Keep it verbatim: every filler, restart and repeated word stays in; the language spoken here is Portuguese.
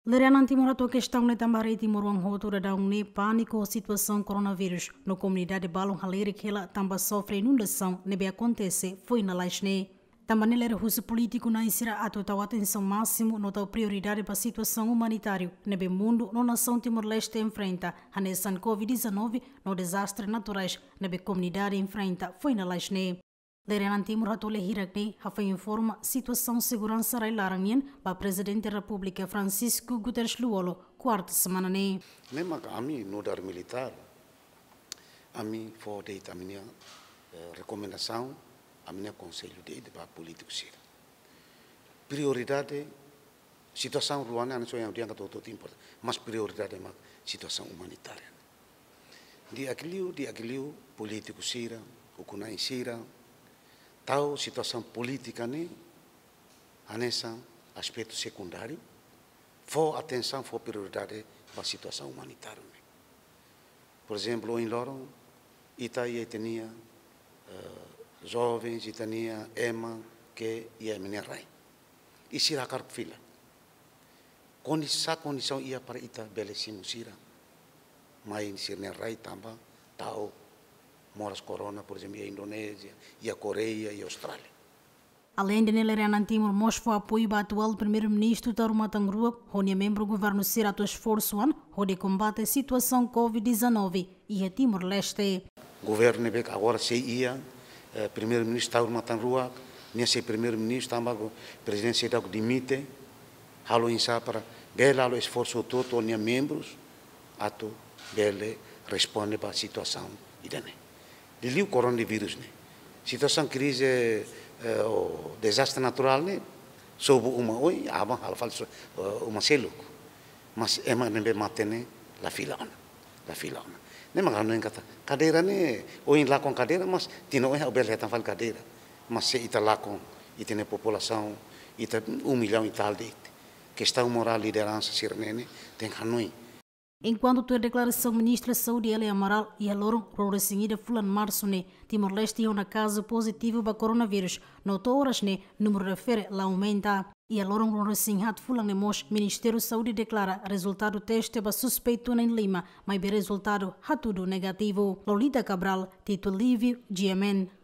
Lerianan Timor a questão ne tambari Timor ang hoto da daung ne pânico situação coronavírus no comunidade balong haleri que ela tamba sofre inundação nebe acontece foi na laisne. Também ele russo político na insira a total atenção máximo nota prioridade para a situação humanitária nebe mundo no nação Timor-Leste enfrenta a nessan covid dezenove no desastre naturais nebe comunidade enfrenta foi na laisne. Lerianan Timor hatole hirakne hafa informa situação segurança railarangien para presidente da República Francisco Guterres Luolo quarta semana ne. Memang kami nodar militar, kami for data minha recomendação, a minha conselho de para político ser. Prioridade situação ruana não só yang dia kata todo importante, mas prioridade é situação humanitária. Di aquilo di aquilo político sira, o kunai sira tal situação política ne anessa aspecto secundário for atenção for prioridade para a situação humanitária ne. Por exemplo em Loro Itaí tinha uh, jovens e tinha ema que ia menina rai e sira car fila condição condição ia para ita belíssimo sira mas sira rai tamba tal moras corona, por exemplo, a Indonésia, e a Coreia e a Austrália. Além de Lerianan Timor, mostra apoio ao atual primeiro-ministro Tauro Matangrua, onde é membro do governo ser ato esforço onde combate a situação covid dezenove e a Timor-Leste. O governo agora se ia, eh, primeiro-ministro Tauro Matangrua, nem se primeiro-ministro, também o presidente se dimite, halo insa para bela o esforço todo, onde membros, ato bela responde para a situação idane. Dili o coronavírus ne situação crise eh, o desastre natural ne sob uma oi aba hal falso uh, uma seluk mas ema nembe matene la fila ona la fila ona ne magano en kata cadeira ne o in lá com cadeira mas tino o bel tan fal cadeira mas se ita lá com e tem população ita um milhão e tal de que está moral liderança sirnene tem hanoi. Enquanto a declaração ministra Saúde Ele Amaral e a Loron por seguida fulan março ne Timor-Leste é um caso positivo para coronavírus. Notou horas ne número de fere lá aumenta e a Loron por sinhat fulan ne mos Ministério Saúde declara resultado teste para suspeito em Lima, mas be resultado ha tudo negativo. Lolita Cabral, Tito Lívio, G M N.